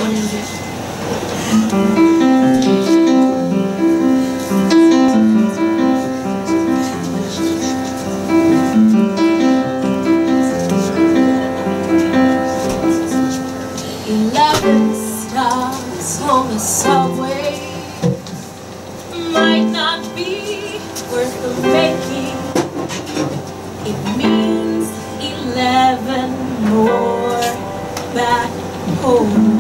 Stars on the subway might not be worth the making. It means 11 more back home.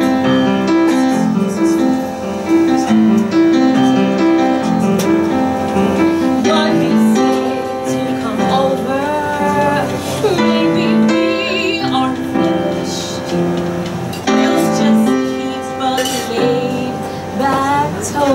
But he said to come over. Maybe we aren't finished. Back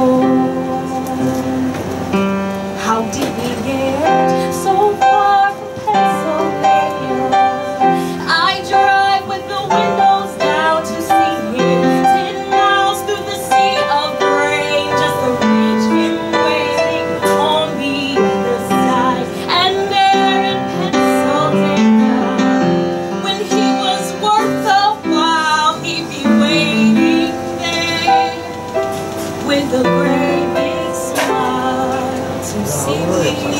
home. How did we get so far from Pennsylvania? I drive with the windows down to see him 10 miles through the sea of rain, just to reach him waiting on the other side. And there in Pennsylvania, when he was worth a while, he'd be waiting with a great big smile to see me.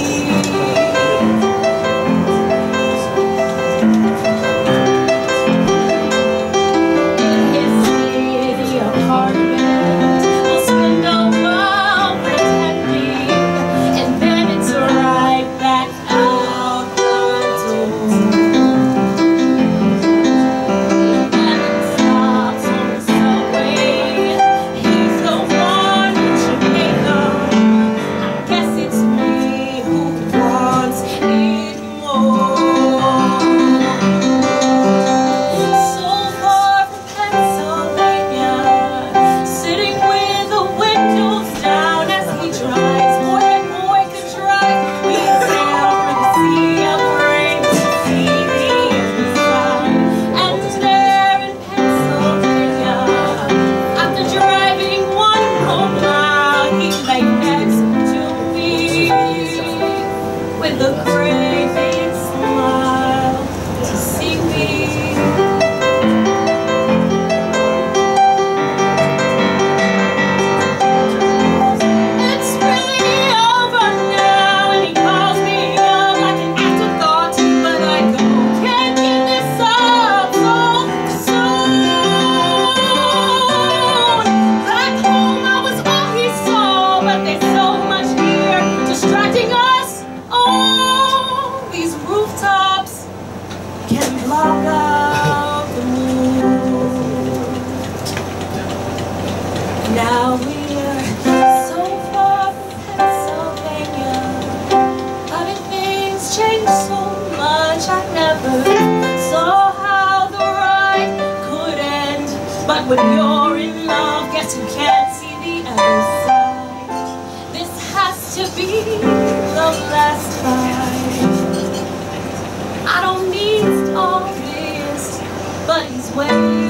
In his city apartment, we'll spend a while pretending, and then it's right back out the door. And it stops on the subway. He's the one. I guess it's me who wants it more. So far from Pennsylvania, sitting with the windows down as he drives. Boy, that boy could drive. We sail through the sea of rain to see the other side. And there in Pennsylvania, after driving 1 more mile, he lay next to me with a great big smile to see me. It's really over now, and he calls me up like an afterthought, but I go, can't give this up so soon. Back home I was all he saw, but there's so much here distracting us. Oh, these rooftops can block out the moon. Now we're so far from Pennsylvania, but things change so much. I never saw how the ride could end. But when you're in love, guess you can't see the other side. This has to be the last time. I don't need all this, but he's waiting.